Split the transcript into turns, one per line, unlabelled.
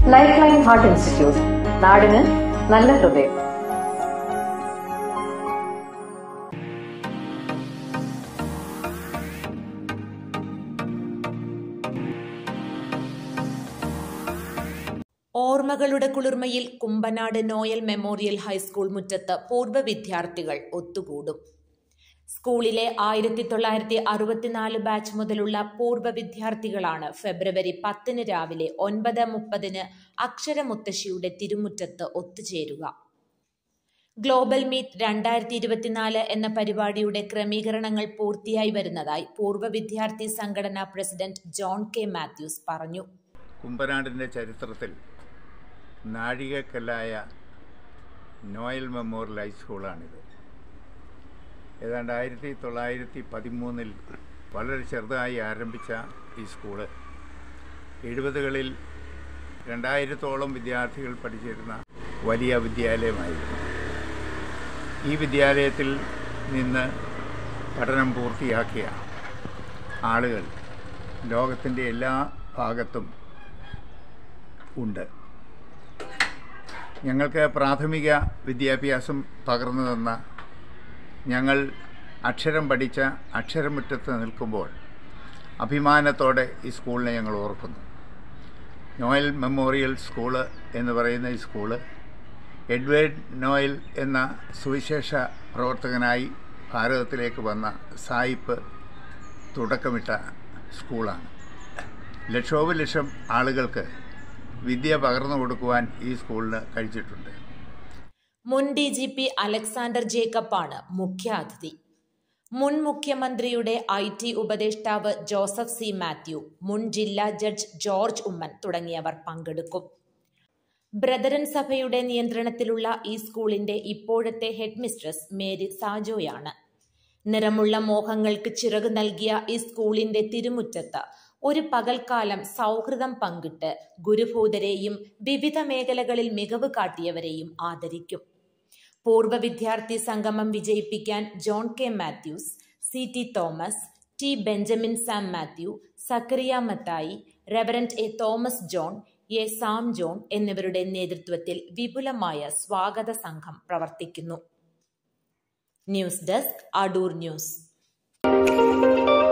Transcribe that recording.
Life line heart institute, നാടിന് നല്ല ഹൃദയം.
ഓർമ്മകളുടെ കുളിർമയിൽ കുമ്പനാട് നോയൽ മെമ്മോറിയൽ ഹൈസ്കൂൾ മുറ്റത്ത് പൂർവ്വ വിദ്യാർത്ഥികൾ ഒത്തുകൂടും. സ്കൂളിലെ 1964 ബാച്ച് മുതലുള്ള പൂർവ്വ വിദ്യാർത്ഥികളാണ് ഫെബ്രുവരി 10 രാവിലെ 9:30 അക്ഷരമുത്തശ്ശിയുടെ തിരുമുറ്റത്ത് ഒത്തുചേരുക. ഗ്ലോബൽ മീറ്റ് 2024 എന്ന പരിപാടിയുടെ ക്രമീകരണങ്ങൾ പൂർത്തിയായി വരുന്നതായി പൂർവ്വ വിദ്യാർത്ഥി സംഘടനാ പ്രസിഡന്റ് ജോൺ കെ മാത്യൂസ് പറഞ്ഞു.
കുമ്പനാടിൻ്റെ ചരിത്രത്തിൽ നാഴികക്കല്ലായ നോയൽ മെമ്മോറിയൽ ഹൈസ്കൂളാണിത്. ഏതാണ്ട് 1913 വളരെ ചെറുതായി ആരംഭിച്ച ഈ സ്കൂള് 70കളിൽ 2000-ഓളം വിദ്യാർത്ഥികൾ പഠിച്ചിരുന്ന വലിയ വിദ്യാലയമായിരുന്നു. ഈ വിദ്യാലയത്തിൽ നിന്ന് പഠനം പൂർത്തിയാക്കിയ ആളുകൾ ലോകത്തിൻ്റെ എല്ലാ ഭാഗത്തും ഉണ്ട്. ഞങ്ങൾക്ക് പ്രാഥമിക വിദ്യാഭ്യാസം പകർന്നു തന്ന ഞങ്ങൾ അക്ഷരം പഠിച്ച അക്ഷരമുറ്റത്ത് നിൽക്കുമ്പോൾ അഭിമാനത്തോടെ ഈ സ്കൂളിനെ ഞങ്ങൾ ഓർക്കുന്നു. നോയൽ മെമ്മോറിയൽ സ്കൂള് എന്ന് പറയുന്ന ഈ സ്കൂള് എഡ്വേർഡ് നോയൽ എന്ന സുവിശേഷ പ്രവർത്തകനായി ഭാരതത്തിലേക്ക് വന്ന സായിപ്പ് തുടക്കമിട്ട സ്കൂളാണ്. ലക്ഷോപലക്ഷം ആളുകൾക്ക് വിദ്യ പകർന്നു കൊടുക്കുവാൻ ഈ സ്കൂളിന് കഴിച്ചിട്ടുണ്ട്.
മുൻ DGP അലക്സാണ്ടർ ജേക്കബാണ് മുഖ്യാതിഥി. മുൻ മുഖ്യമന്ത്രിയുടെ IT ഉപദേഷ്ടാവ് ജോസഫ് C. മാത്യു, മുൻ ജില്ലാ ജഡ്ജ് ജോർജ് ഉമ്മൻ തുടങ്ങിയവർ പങ്കെടുക്കും. ബ്രദറൻ സഭയുടെ നിയന്ത്രണത്തിലുള്ള ഈ സ്കൂളിന്റെ ഇപ്പോഴത്തെ ഹെഡ് മിസ്ട്രസ് മേരി സാജോയാണ്. നിറമുള്ള മോഹങ്ങൾക്ക് ചിറക് നൽകിയ ഈ സ്കൂളിന്റെ തിരുമുറ്റത്ത് ഒരു പകൽക്കാലം സൗഹൃദം പങ്കിട്ട് ഗുരുഭൂതരെയും വിവിധ മേഖലകളിൽ മികവ് കാട്ടിയവരെയും ആദരിക്കും. പൂർവ്വ വിദ്യാർത്ഥി സംഗമം വിജയിപ്പിക്കാൻ John K Mathews, CT Thomas, T Benjamin Sam Mathew, Sakkariya Mathai, Reverend A Thomas John, A Sam John എന്നിവരുടെ നേതൃത്വത്തിൽ വിപുലമായ സ്വാഗത സംഘം പ്രവർത്തിക്കുന്നു. News desk, Adoor news.